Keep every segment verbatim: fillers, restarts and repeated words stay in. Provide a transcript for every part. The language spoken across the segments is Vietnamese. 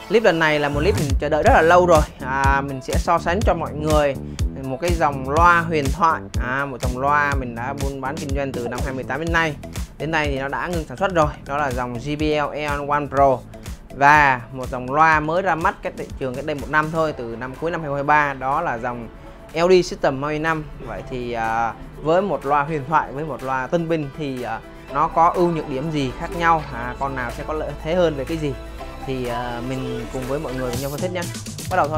Clip lần này là một clip mình chờ đợi rất là lâu rồi. à, Mình sẽ so sánh cho mọi người một cái dòng loa huyền thoại, à, một dòng loa mình đã buôn bán kinh doanh từ năm hai mươi tám đến nay. Đến nay thì nó đã ngừng sản xuất rồi. Đó là dòng gi bê lờ Aeon One Pro. Và một dòng loa mới ra mắt cách thị trường cách đây một năm thôi, từ năm cuối năm hai không hai ba. Đó là dòng lờ đê System Mini năm. Vậy thì à, với một loa huyền thoại, với một loa tân binh thì à, nó có ưu nhược điểm gì khác nhau, à, con nào sẽ có lợi thế hơn về cái gì, thì uh, mình cùng với mọi người cùng nhau phân tích nhé. Bắt đầu thôi.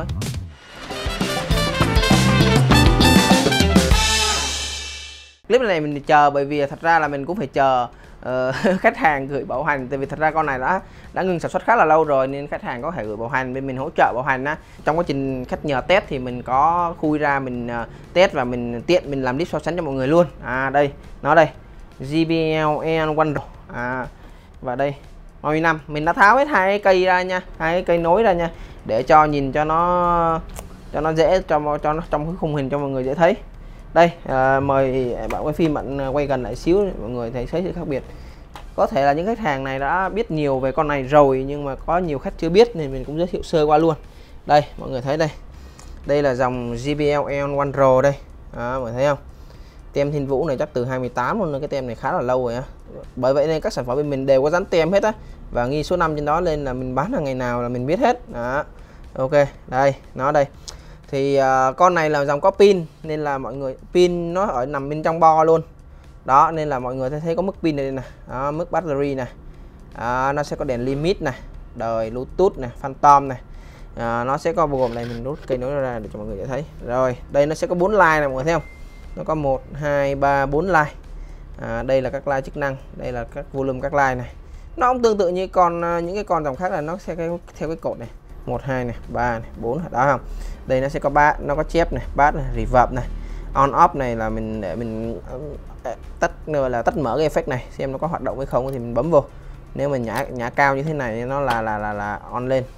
Clip này mình chờ bởi vì thật ra là mình cũng phải chờ uh, khách hàng gửi bảo hành, tại vì thật ra con này đã đã ngừng sản xuất khá là lâu rồi, nên khách hàng có thể gửi bảo hành bên mình hỗ trợ bảo hành á. Trong quá trình khách nhờ test thì mình có khui ra mình uh, test và mình tiện mình làm clip so sánh cho mọi người luôn. À đây, nó đây, gi bê lờ Aeon One Pro. À và đây Mini năm, mình đã tháo hết hai cái cây ra nha, hai cái cây nối ra nha, để cho nhìn cho nó cho nó dễ, cho cho nó trong cái khung hình cho mọi người dễ thấy. Đây, à, mời bạn quay phim, bạn quay gần lại xíu để mọi người thấy thấy sự khác biệt. Có thể là những khách hàng này đã biết nhiều về con này rồi, nhưng mà có nhiều khách chưa biết nên mình cũng giới thiệu sơ qua luôn. Đây, mọi người thấy đây, đây là dòng gi bê lờ Aeon One Pro đây. À, mọi người thấy không? Tem Thiên Vũ này chắc từ hai mươi tám luôn, cái tem này khá là lâu rồi á. Bởi vậy nên các sản phẩm bên mình đều có dán tem hết á, và ghi số năm trên đó, lên là mình bán là ngày nào là mình biết hết. Đó. Ok, đây, nó đây. Thì uh, con này là dòng có pin, nên là mọi người pin nó ở nằm bên trong bo luôn. Đó, nên là mọi người thấy, thấy có mức pin này nè, đó, mức battery này. Đó, nó sẽ có đèn limit này, đời Bluetooth này, Phantom này. À, nó sẽ có bao gồm này, mình rút cây nối ra để cho mọi người dễ thấy. Rồi, đây nó sẽ có bốn line này mọi người thấy không? Nó có một, hai, ba, bốn line. À, đây là các line chức năng, đây là các volume các line này. Nó cũng tương tự như con những cái con dòng khác là nó sẽ theo cái cột này, một, hai này, ba này, bốn đó không? Đây nó sẽ có ba, nó có chép này, bass này, reverb này. On off này là mình để mình tắt là tắt mở cái effect này, xem nó có hoạt động hay không thì mình bấm vô. Nếu mà nhả nhả cao như thế này nó là là là là on lên.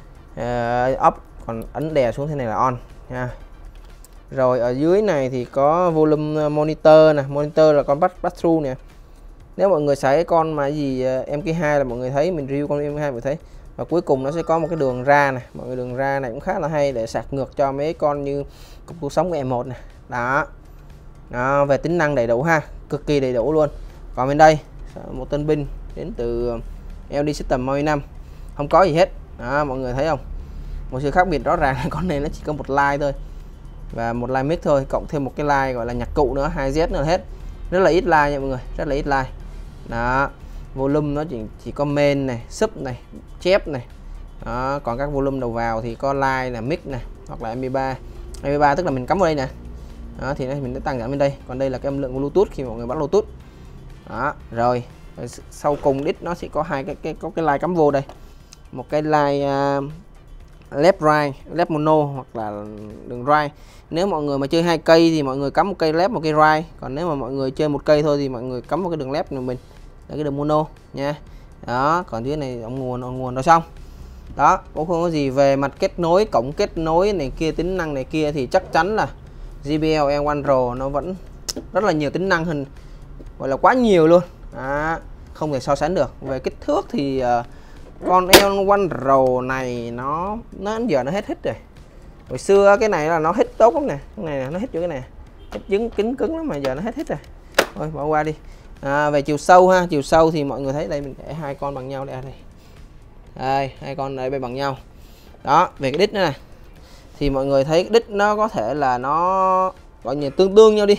Uh, off, còn ấn đè xuống thế này là on nha. Rồi ở dưới này thì có volume monitor nè, monitor là con pass through nè. Nếu mọi người xài cái con mà gì em ca hai là mọi người thấy mình review con em ca hai mọi người thấy. Và cuối cùng nó sẽ có một cái đường ra này, mọi người đường ra này cũng khá là hay để sạc ngược cho mấy con như cục cuộc sống của em một này. Đó. Đó, về tính năng đầy đủ ha, cực kỳ đầy đủ luôn. Còn bên đây một tân binh đến từ lờ đê System Mini năm, không có gì hết. Đó, mọi người thấy không? Một sự khác biệt rõ ràng là con này nó chỉ có một line thôi, và một line mic thôi, cộng thêm một cái line gọi là nhạc cụ nữa, hai Z nữa hết. Rất là ít line nha mọi người, rất là ít line. Đó, volume nó chỉ chỉ có main này, sub này, chép này. Đó, còn các volume đầu vào thì có line là mic này, hoặc là em pê ba. em pê ba tức là mình cắm vào đây nè. Đó, thì mình sẽ tăng giảm bên đây. Còn đây là cái âm lượng của Bluetooth khi mọi người bắt Bluetooth. Đó, rồi. Rồi sau cùng đít nó sẽ có hai cái cái có cái line cắm vô đây. Một cái line uh, left right, left mono hoặc là đường right. Nếu mọi người mà chơi hai cây thì mọi người cắm một cây left, một cây right. Còn nếu mà mọi người chơi một cây thôi thì mọi người cắm một cái đường left của mình, là cái đường mono nha. Đó, còn dưới này ống nguồn, ống nguồn rồi xong. Đó, cũng không có gì về mặt kết nối, cổng kết nối này kia, tính năng này kia thì chắc chắn là gi bê lờ Aeon One Pro nó vẫn rất là nhiều tính năng hơn, gọi là quá nhiều luôn. Đó, không thể so sánh được. Về kích thước thì uh, con Aeon One Pro này nó nó giờ nó hết hết rồi. Hồi xưa cái này là nó hết tốt lắm nè, cái này nó hết chỗ cái này, hết trứng kính cứng lắm mà giờ nó hết hết rồi. Thôi bỏ qua đi. À, về chiều sâu ha, chiều sâu thì mọi người thấy đây, mình để hai con bằng nhau đây, đây. Đây, hai con đây bằng nhau. Đó, về cái đít nữa này. Thì mọi người thấy cái đít nó có thể là nó gọi như tương tương nhau đi.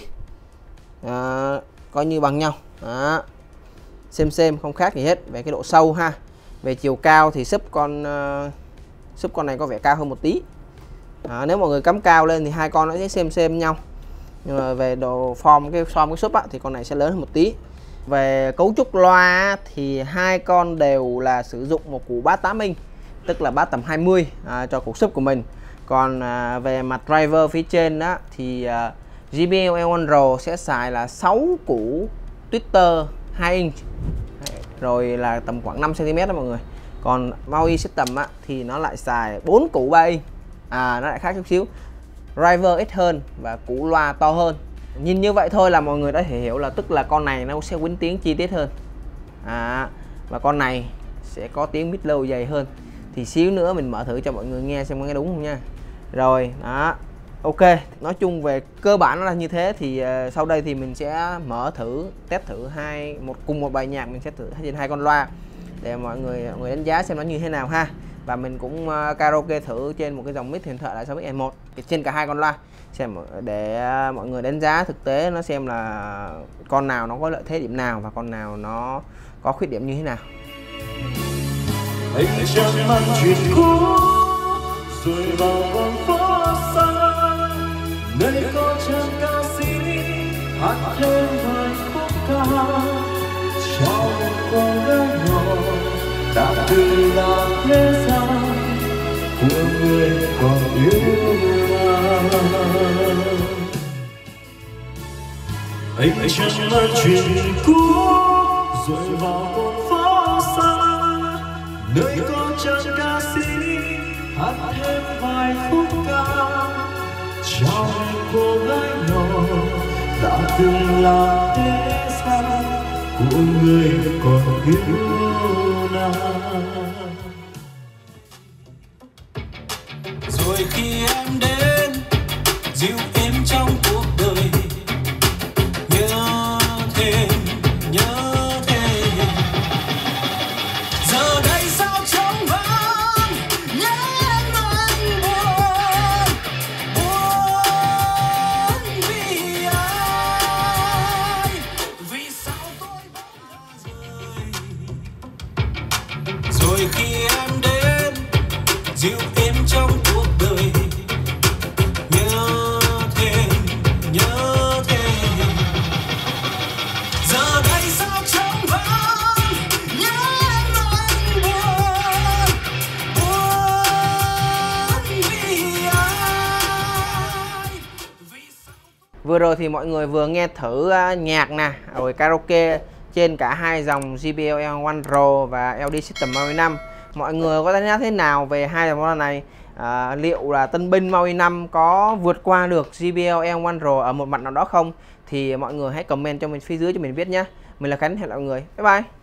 À, coi như bằng nhau. Đó. Xem xem không khác gì hết. Về cái độ sâu ha. Về chiều cao thì sub con uh, sub con này có vẻ cao hơn một tí. À, nếu mọi người cắm cao lên thì hai con nó sẽ xem xem nhau. Nhưng mà về độ form cái form cái sub á, thì con này sẽ lớn hơn một tí. Về cấu trúc loa thì hai con đều là sử dụng một củ bass tám inch, tức là bass tầm hai mươi à, cho cục sub của mình. Còn à, về mặt driver phía trên đó thì à, gi bê lờ Aeon One Pro sẽ xài là sáu củ tweeter hai inch, rồi là tầm khoảng năm xăng ti mét đó mọi người. Còn Maui System á, thì nó lại xài bốn củ ba inch, à, nó lại khác chút xíu, driver ít hơn và củ loa to hơn. Nhìn như vậy thôi là mọi người đã thể hiểu là tức là con này nó sẽ quýnh tiếng chi tiết hơn, à, và con này sẽ có tiếng mid low dày hơn. thì xíu nữa mình mở thử cho mọi người nghe xem có nghe đúng không nha. Rồi đó, ok, nói chung về cơ bản nó là như thế. Thì uh, sau đây thì mình sẽ mở thử test thử hai một cùng một bài nhạc, mình sẽ thử trên hai con loa để mọi người mọi người đánh giá xem nó như thế nào ha. Và mình cũng uh, karaoke thử trên một cái dòng mic huyền thoại là sáu X E một trên cả hai con loa xem để uh, mọi người đánh giá thực tế nó xem là con nào nó có lợi thế điểm nào và con nào nó có khuyết điểm như thế nào. Anh chẳng mang chuyện cũ rồi vào con phố xa, nơi có chàng ca sĩ hát thêm vài khúc ca, chào một cô gái nhỏ đã từng là thế gian của người còn yêu nàng. Anh chẳng mang chuyện cũ rồi vào con phố xa, nơi có chàng ca sĩ hát thêm vài khúc ca, chào cô gái nhỏ đã từng là thế gian của người còn yêu nàng. Rồi khi em đến dịu em trong cuộc đời, nhớ thêm nhớ thêm giờ đây sao trống vắng, nhớ em anh buồn buồn vì ai, vì sao tôi bỗng đã rời. Rồi khi em đến dịu em trong cuộc đời, nhớ thêm nhớ thêm giờ đây sao trống vắng, nhớ em anh buồn buồn vì ai, vì sao. Vừa rồi thì mọi người vừa nghe thử uh, nhạc nè, rồi karaoke trên cả hai dòng gi bê lờ One Pro và lờ đê System Maui năm. Mọi người có đánh giá thế nào về hai dòng loa này? À, liệu là tân binh Maui năm có vượt qua được gi bê lờ One Pro ở một mặt nào đó không? Thì mọi người hãy comment cho mình phía dưới cho mình biết nhé. Mình là Khánh, hẹn gặp lại mọi người. Bye bye.